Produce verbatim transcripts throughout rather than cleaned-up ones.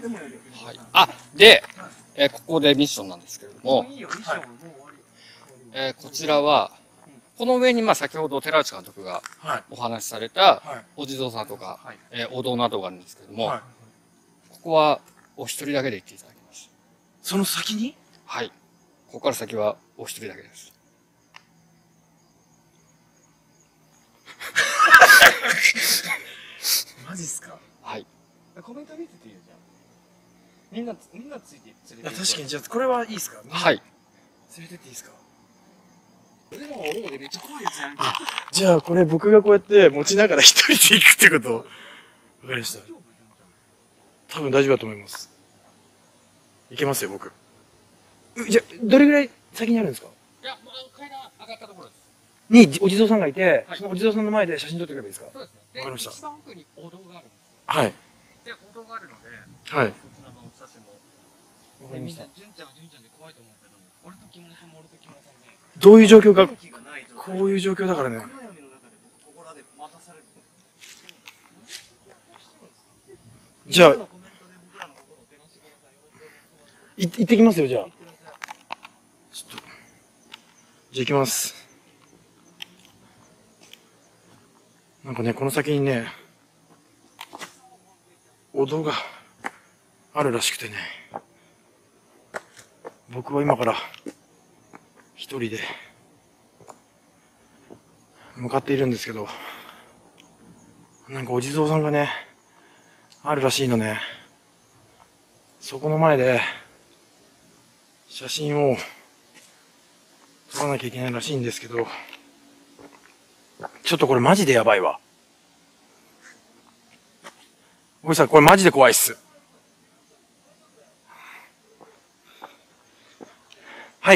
はい。あ、で、えーここでミッションなんですけれども、えーこちらは、この上に、まあ、先ほど寺内監督がお話しされた、お地蔵さんとか、えーお堂などがあるんですけれども、ここはお一人だけで行っていただきます。 その先に？ はい。ここから先はお一人だけです。 マジっすか？ はい。 コメント見てていいよ、じゃあ。みんな、みんなついて、連れて。 確かに、じゃあ、これはいいっすか？ はい。 連れてっていいですか？ 俺も俺もでめっちゃ怖いやつやんけ。 じゃあ、これ僕がこうやって持ちながら一人で行くってこと？わかりました。多分大丈夫だと思います。行けますよ、僕。じゃあ、どれぐらい先にあるんですか？ いや、もう階段上がったところです。 に、お地蔵さんがいて、 はい、 そのお地蔵さんの前で写真撮ってくればいいですか？ そうですね。 わかりました。 一番奥にお堂があるんですよ。 はい。 で、お堂があるので、 はい。 そちらの写真も。 わかりました。 純ちゃんは純ちゃんで怖いと思うけど、俺と木村さんも俺と木村さんで。 どういう状況か、こういう状況だからね。じゃあ、い、行ってきますよ、じゃあ。ちょっと。じゃあ行きます。なんかね、この先にね、お堂があるらしくてね。僕は今から一人で向かっているんですけど、なんかお地蔵さんがね、あるらしいのね。そこの前で写真を撮らなきゃいけないらしいんですけど、ちょっとこれマジでやばいわ。おじさん、これマジで怖いっす。はい。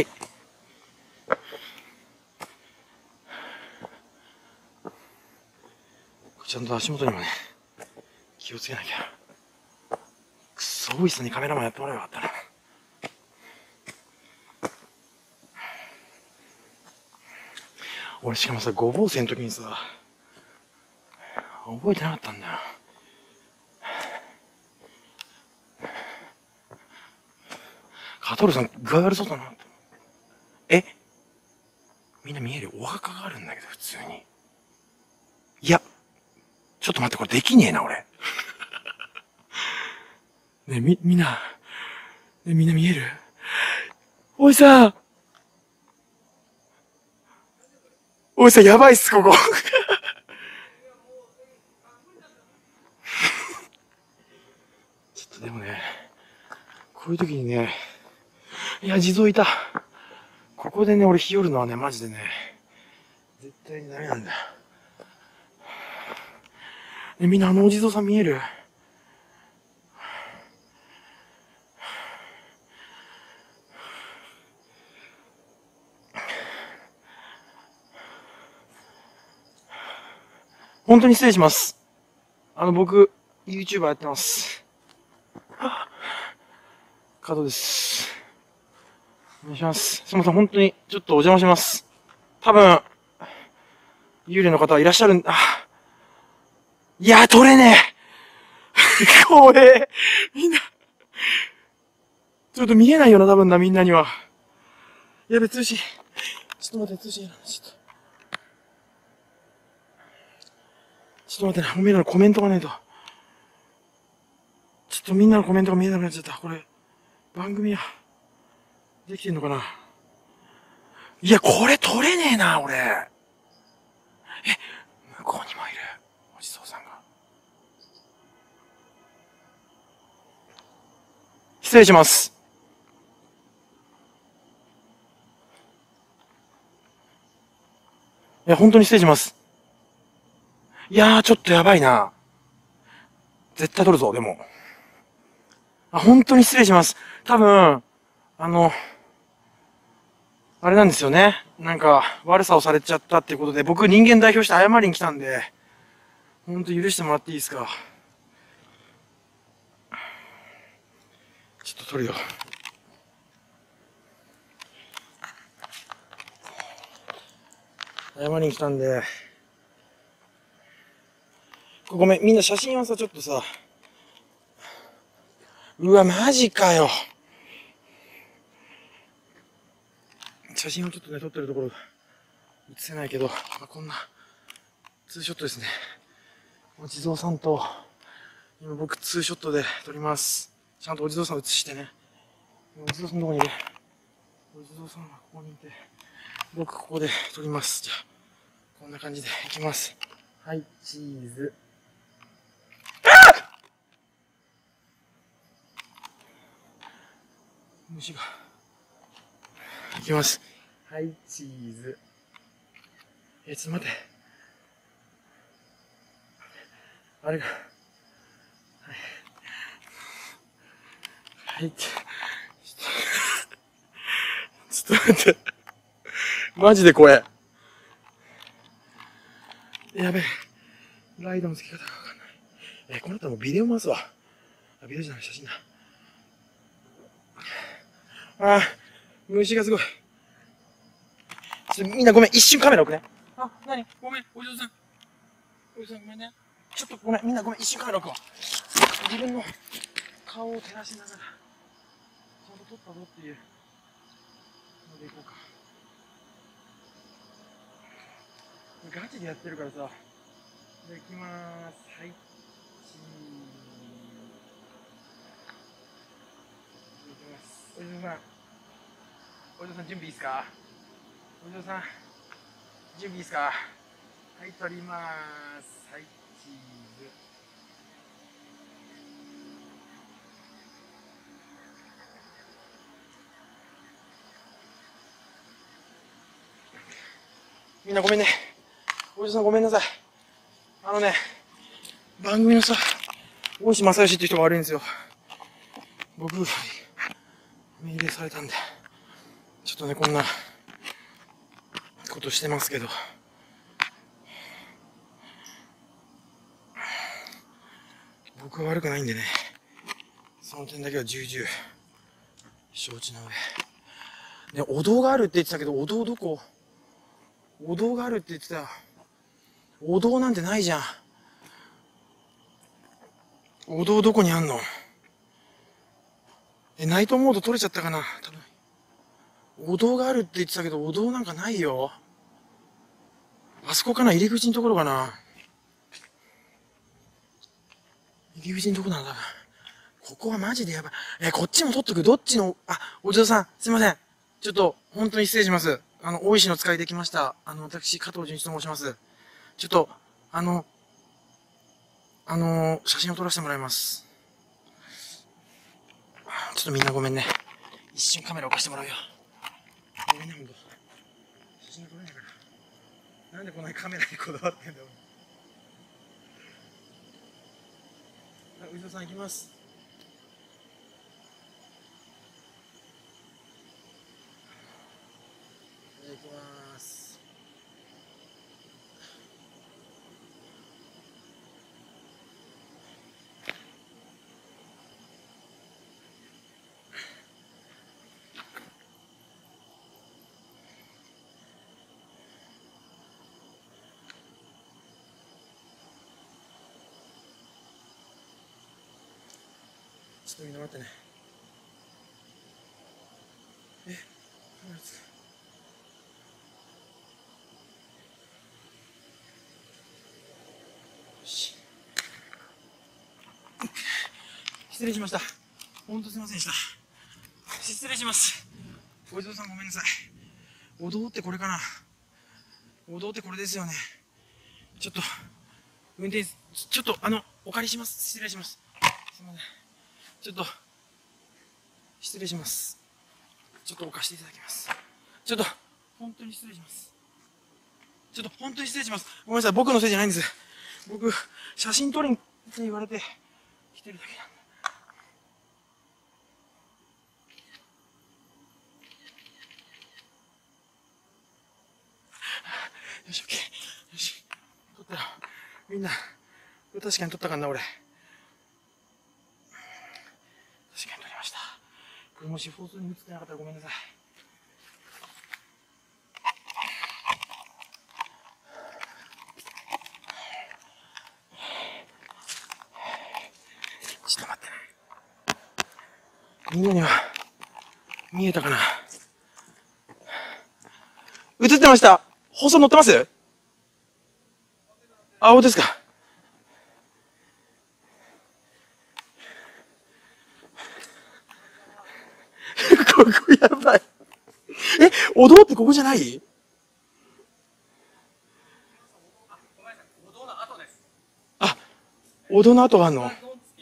ちゃんと足元にもね、気をつけなきゃ。くそ、大石さんにカメラマンやってもらえばよかったな。俺しかもさ、ごぼう生の時にさ、覚えてなかったんだよ。カトルさん、具合悪そうだな。えみんな見える？お墓があるんだけど、普通に。いや、ちょっと待って、これできねえな、俺。ねえ、み、みんな、ねえ、みんな見える？おいさんおいさん、やばいっす、ここ。ちょっとでもね、こういう時にね、いや、地蔵いた。ここでね、俺、日和るのはね、マジでね、絶対にダメなんだよ。ね、みんなあのお地蔵さん見える？本当に失礼します。あの、僕、YouTuber やってます。加藤です。お願いします。すみません、本当に、ちょっとお邪魔します。多分、幽霊の方いらっしゃるん、あ、いや、撮れねえ怖えみんな、ちょっと見えないよな、多分な、みんなには。やべ、通信。ちょっと待って、通信やな、ちょっと。ちょっと待ってな、みんなのコメントがないと。ちょっとみんなのコメントが見えなくなっちゃった。これ、番組は、できてんのかな？いや、これ撮れねえな、俺。え、向こうにもいる。お地蔵さんが。失礼します。いや、本当に失礼します。いやー、ちょっとやばいな。絶対撮るぞ、でも。あ、本当に失礼します。多分、あの、あれなんですよね。なんか、悪さをされちゃったっていうことで、僕人間代表して謝りに来たんで、ほんと許してもらっていいですか。ちょっと撮るよ。謝りに来たんで、ごめん、みんな写真はさ、ちょっとさ、 うわ、マジかよ。写真をちょっとね、撮ってるところ、映せないけど、まあ、こんな、ツーショットですね。お地蔵さんと、今僕ツーショットで撮ります。ちゃんとお地蔵さん映してね。お地蔵さんどこにいる？お地蔵さんはここにいて、僕ここで撮ります。じゃあ、こんな感じでいきます。はい、チーズ。虫が。いきます。はい、チーズ。えー、ちょっと待って。あれが。はい。はい、ちょっと待って。マジで怖え。やべえ。ライドの付き方がわかんない。えー、こうなったらもうビデオ回すわ。あ、ビデオじゃない、写真だ。ああ、虫がすごい。ちょっとみんなごめん、一瞬カメラ置くね。あ、なにごめん、お嬢さん。お嬢さんごめんね。ちょっとごめん、みんなごめん、一瞬カメラ置くわ。自分の顔を照らしながら、ちゃんと撮ったぞっていうのでいこうか。ガチでやってるからさ。じゃあ行きまーす。はい。チーズ。行きます。お嬢さん。お嬢さん準備いいですか？お嬢さん。準備いいですか？はい、撮りまーす。はい、チーズ。みんなごめんね。おじさんごめんなさい。あのね、番組のさ、大石正義っていう人が悪いんですよ。僕、命令されたんで、ちょっとね、こんなことしてますけど。僕は悪くないんでね、その点だけは重々承知の上。ね、お堂があるって言ってたけど、お堂どこ？お堂があるって言ってた。お堂なんてないじゃん。お堂どこにあんの？え、ナイトモード取れちゃったかな？多分。お堂があるって言ってたけど、お堂なんかないよ。あそこかな？入り口のところかな？入り口のとこなんだ。ここはマジでやばい。え、こっちも取っとく。どっちの、あ、お嬢さん、すいません。ちょっと、本当に失礼します。あの、大石の使いできました。あの、私、加藤純一と申します。ちょっと、あの、あのー、写真を撮らせてもらいます。ちょっとみんなごめんね。一瞬カメラ置かせてもらうよ。ごめんね、ほんと。写真が撮れないから。なんでこんなにカメラにこだわってんだよ。あ、お嬢さん行きます。じゃあ行きます。ちょっとみんな待ってね。え、カメラつく。よし。失礼しました。ほんとすいませんでした。失礼します。お嬢さんごめんなさい。お堂ってこれかな？お堂ってこれですよね。ちょっと、運転、ちょっとあの、お借りします。失礼します。すいません。ちょっと、失礼します。ちょっと置かせていただきます。ちょっと、本当に失礼します。ちょっと、本当に失礼します。ごめんなさい。僕のせいじゃないんです。僕、写真撮りにって言われて、来てるだけなんで。よし、オッケー。よし。撮ったよ。みんな、これ確かに撮ったかな、俺。確かに撮りました。これもし放送に映ってなかったらごめんなさい。ちょっと待ってね。 みんなには、見えたかな。映ってました。放送載ってます？あ、本当ですか。ここやばい。え、お堂ってここじゃない？あ、お堂の後があるの？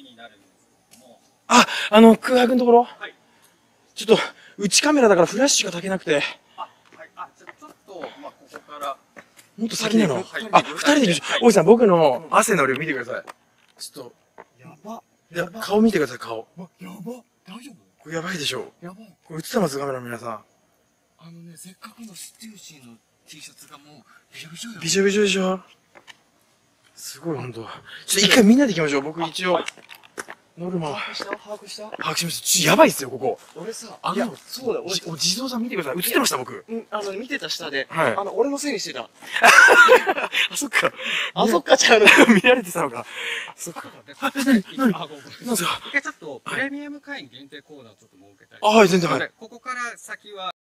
あ、あの空白のところ？はい。ちょっと、内カメラだからフラッシュが焚けなくて。 あ、はい。あ、じゃちょっと、まあ、ここから。 もっと先なの？あ、二人で行きましょう。大井さん、僕の汗の量見てください。ちょっと。 やば。 いや、顔見てください、顔。 やば。大丈夫？ これやばいでしょ。 やばい。 これ映ってますカメラの皆さん。 あのね、せっかくのステューシーの T シャツがもう、びしょびしょよ。 びしょびしょでしょ。すごい、ほんと。ちょっと一回みんなで行きましょう。僕一応。ノルマ。 把握した把握した把握しました。ちょっとやばいっすよ、ここ。 俺さ、 あの、 そうだ、俺、 お地蔵さん見てください。映ってました、僕。 うん、あの、見てた下で、 はい。 あの、俺のせいにしてた。 あ、そっか。 あ、そっかちゃうの。 見られてたのか。そっか。 あ、何何何なんですか？ 一回ちょっと、プレミアム会員限定コーナーをちょっと設けたい。 あ、はい、全然はい。 ここから先は、